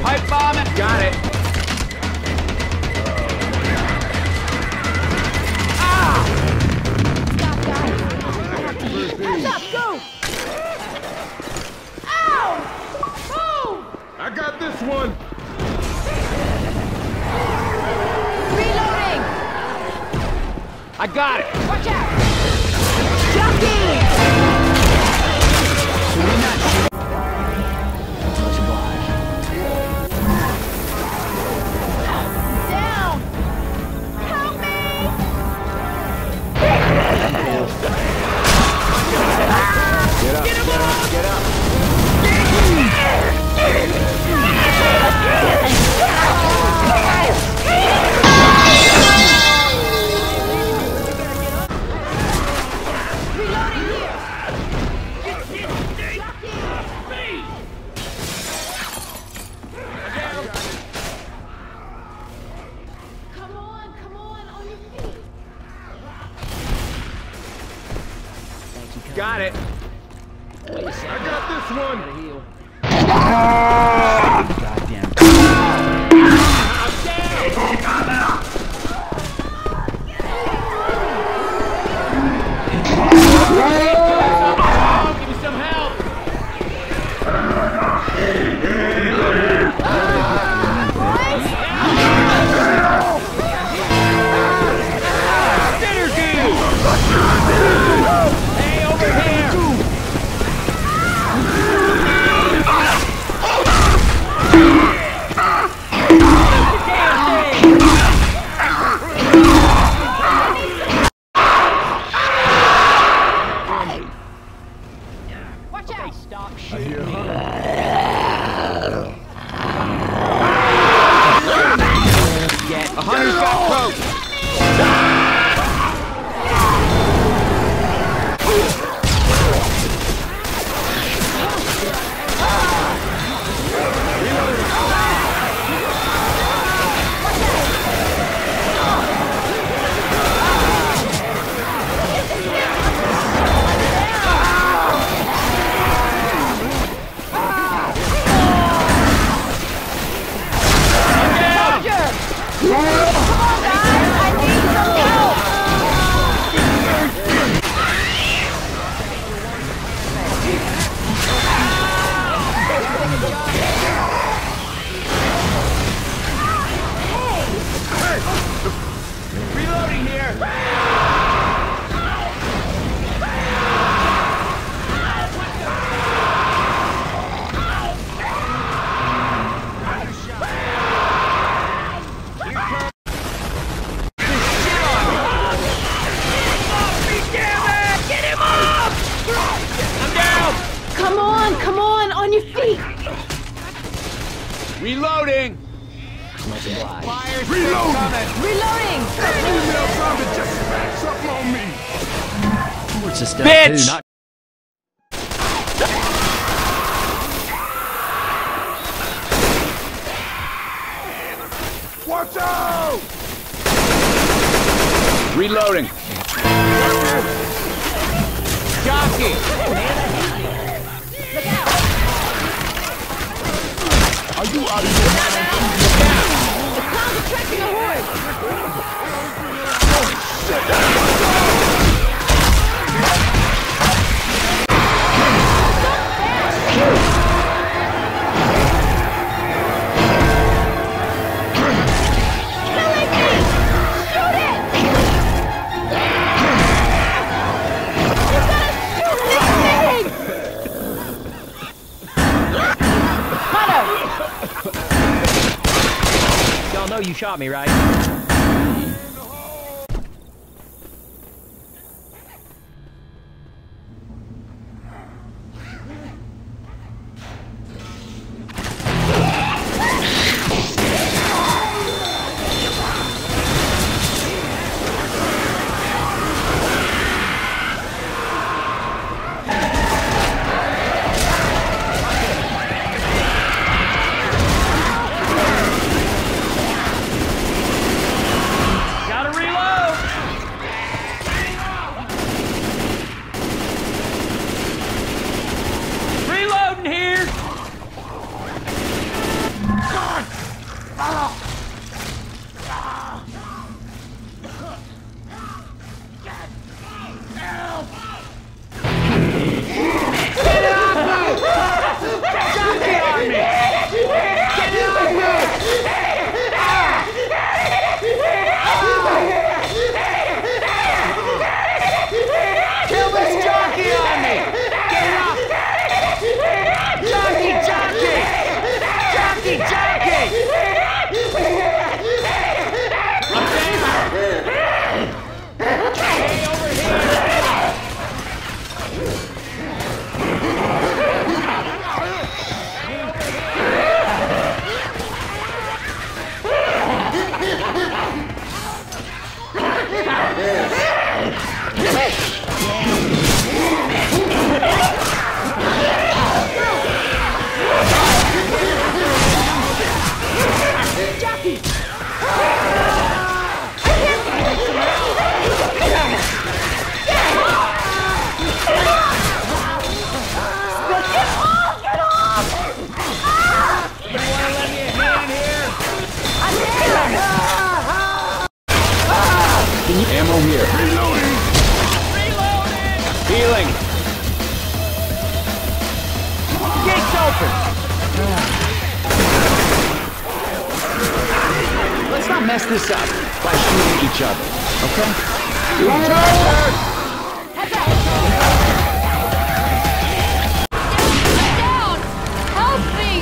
Pipe bomb it. Got it. Ah! Stop, guys. Heads up, go! Ow! Move! I got this one. Reloading! I got it. Watch out! Jockey! Down! Help me! Get up, get up, get up. Reloading here! Come on your feet! Got it. I got this one. Goddamn. Give me some help. Hey, over here. Watch out! Stop I shooting hear me. her. Get a hunter's got coat. Come on, guys! I need some help! Reloading here. Come on your feet! Reloading. Reload. Reloading! Female zombie just smacked something on me. What's the stuff? Bitch! Not Watch out! Reloading. Jockey. Look out! Are you out of your mind? The clown's attracting a horde! Killing me! Shoot it! You gotta shoot this thing! Hunter! y'all know you shot me, right? Jockey! Jockey! Hey, over here! Ammo here. Reloading! Healing! Gates open! Let's not mess this up by shooting each other, okay? Down! Help me!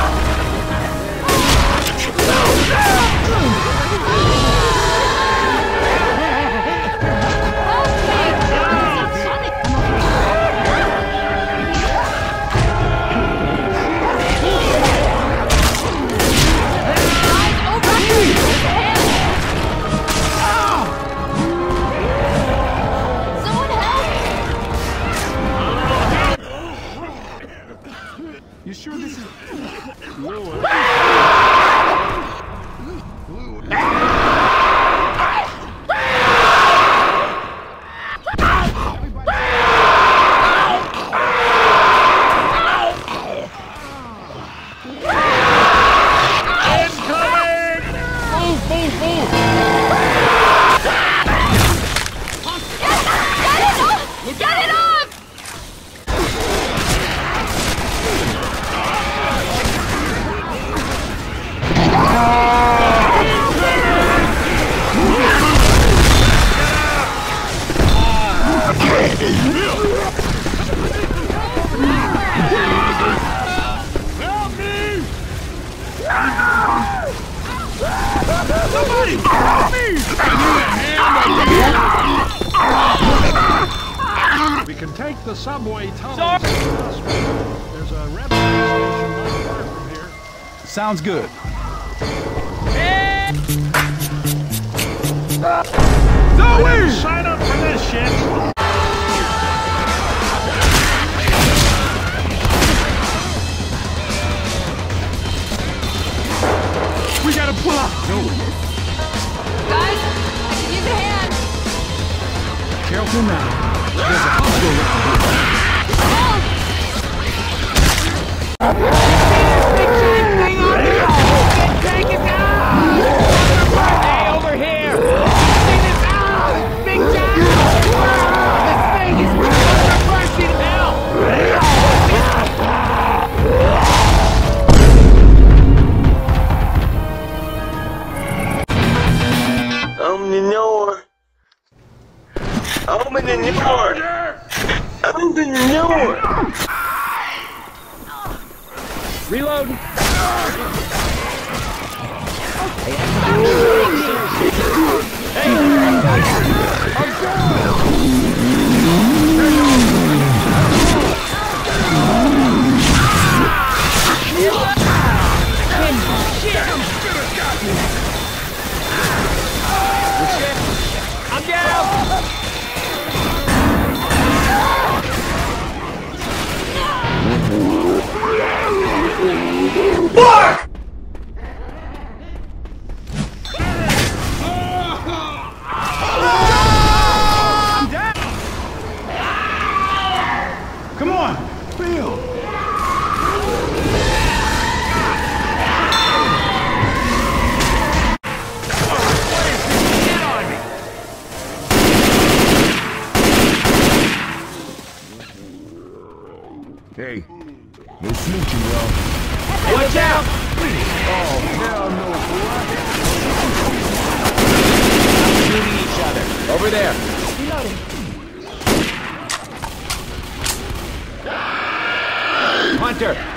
You sure this is... Get it off! Help me! Somebody! Help me! We can take the subway tunnel. There's a rebel station not far from here. Sounds good. Zoe! Sign up for this shit! We gotta pull up! Guys, I can use a hand. Careful now. There's a hospital around here. Hey, over here! See this out! Big John! This thing is bursting Open the door. Open the door. Open the door. Reload! I'm down! Fuck! Come on! Bill! Hey, no smooching, y'all. Watch out! Oh, hell no, Shooting each other. Over there. Hunter,